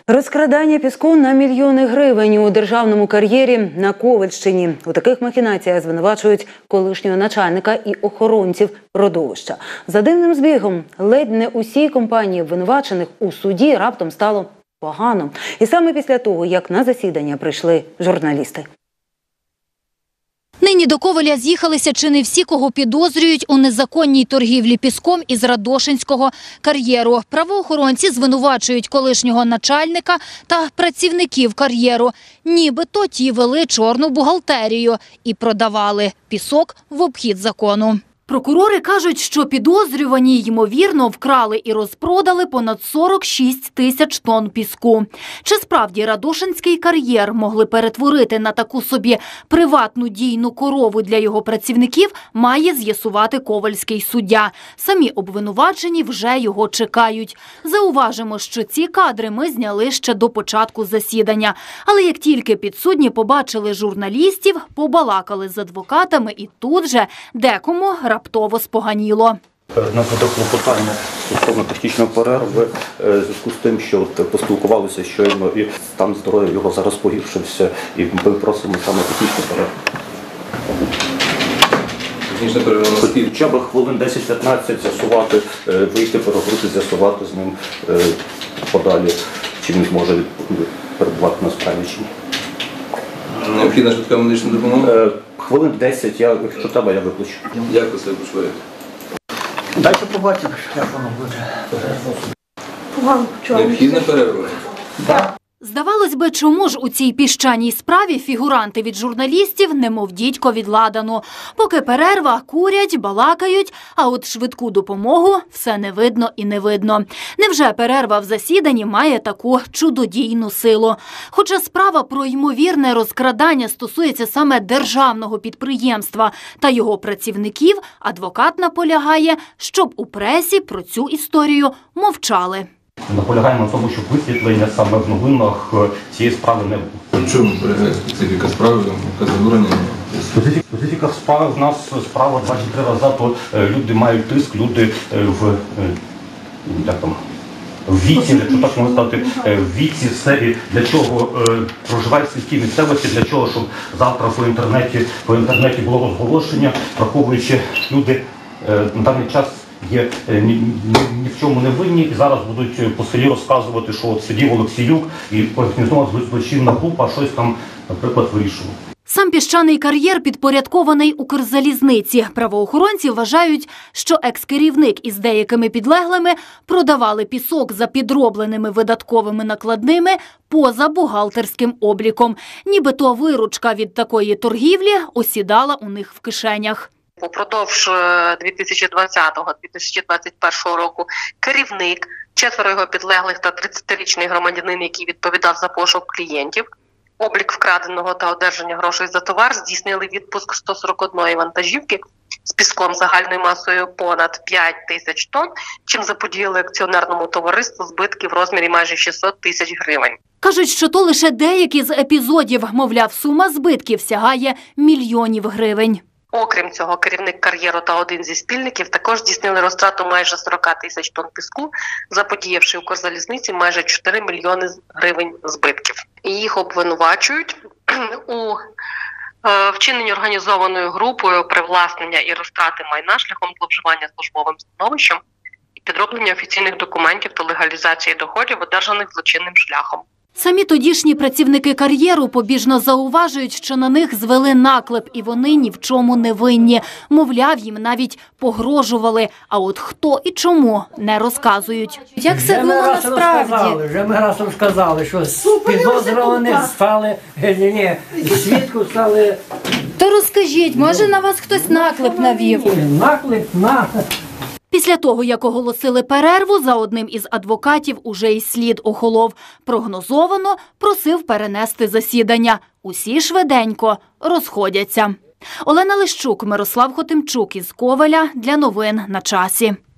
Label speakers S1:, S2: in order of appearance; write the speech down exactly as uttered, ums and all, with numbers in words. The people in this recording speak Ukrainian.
S1: Розкрадання піску на мільйони гривень у державному кар'єрі на Ковельщині. У таких махінаціях звинувачують колишнього начальника і охоронців родовища. За дивним збігом, ледь не усі компанії обвинувачених у суді раптом стало погано. І саме після того, як на засідання прийшли журналісти.
S2: Нині до Ковеля з'їхалися чи не всі, кого підозрюють у незаконній торгівлі піском із Радошинського кар'єру. Правоохоронці звинувачують колишнього начальника та працівників кар'єру. Нібито ті вели чорну бухгалтерію і продавали пісок в обхід закону. Прокурори кажуть, що підозрювані, ймовірно, вкрали і розпродали понад сорок шість тисяч тонн піску. Чи справді Радошинський кар'єр могли перетворити на таку собі приватну дійну корову для його працівників, має з'ясувати ковельський суддя. Самі обвинувачені вже його чекають. Зауважимо, що ці кадри ми зняли ще до початку засідання. Але як тільки підсудні побачили журналістів, побалакали з адвокатами і тут же декому раптово споганіло.
S3: На клопотання стосовно технічної перерви, в зв'язку з тим, що поспілкувалися щойно і стан здоров'я його зараз погіршився, і ми просимо саме технічну перерву.
S4: Технічна перерва?
S3: Хоча б хвилин десять-п'ятнадцять з'ясувати, вийти, переговорити, з'ясувати з ним подалі, чи він зможе перебувати на справі чи ні.
S4: Необхідна швидка медична допомога?
S3: Хвилин десять, я, якщо треба, я виключу.
S4: Як ви себе почуваєте?
S3: Дайте побачимо, як воно буде.
S5: Погано почуваюся.
S4: Необхідна перерва?
S3: Так.
S2: Здавалось би, чому ж у цій піщаній справі фігуранти від журналістів немов дідько від ладану. Поки перерва, курять, балакають, а от швидку допомогу все не видно і не видно. Невже перерва в засіданні має таку чудодійну силу? Хоча справа про ймовірне розкрадання стосується саме державного підприємства та його працівників, адвокат наполягає, щоб у пресі про цю історію мовчали.
S3: Наполягаємо на тому, щоб висвітлення саме в новинах цієї справи не було.
S4: В чому полягає специфіка справи? Яка заборонена?
S3: Специфіка справи в нас справа двадцять три рази, то люди мають тиск, люди в, як там, в віці, якщо так можна сказати, в віці, все, для чого проживають в сільській місцевості, для чого, щоб завтра по інтернеті, по інтернеті було розголошення, враховуючи люди на даний час є ні, ні, ні в чому не винні, і зараз будуть по селі розказувати, що от сидів Олексіюк і організована злочинна група щось там, наприклад, вирішував.
S2: Сам піщаний кар'єр підпорядкований Укрзалізниці. Правоохоронці вважають, що екс-керівник із деякими підлеглими продавали пісок за підробленими видатковими накладними поза бухгалтерським обліком. Нібито виручка від такої торгівлі осідала у них в кишенях.
S6: Упродовж дві тисячі двадцятого - дві тисячі двадцять першого року керівник, четверо його підлеглих та тридцятирічний громадянин, який відповідав за пошук клієнтів, облік вкраденого та одержання грошей за товар, здійснили відпуск сто сорок одної вантажівки з піском загальною масою понад п'ять тисяч тонн, чим заподіяли акціонерному товариству збитки в розмірі майже шістсот тисяч гривень.
S2: Кажуть, що то лише деякі з епізодів, мовляв, сума збитків сягає мільйонів гривень.
S6: Окрім цього, керівник кар'єру та один зі спільників також здійснили розтрату майже сорок тисяч тонн піску, заподіявши Укрзалізниці майже чотири мільйони гривень збитків. І їх обвинувачують у вчиненні організованою групою привласнення і розтрати майна шляхом зловживання службовим становищем і підроблення офіційних документів та легалізації доходів, одержаних злочинним шляхом.
S2: Самі тодішні працівники кар'єру побіжно зауважують, що на них звели наклеп, і вони ні в чому не винні. Мовляв, їм навіть погрожували, а от хто і чому – не розказують. Як все було насправді?
S7: Вже ми раз розказали, що підозрювані стали, ні, свідку стали.
S2: То розкажіть, може на вас хтось наклеп навів?
S7: Наклеп, на...
S2: Після того, як оголосили перерву, за одним із адвокатів уже й слід охолов. Прогнозовано просив перенести засідання. Усі швиденько розходяться. Олена Лищук, Мирослав Хотимчук із Ковеля для новин на часі.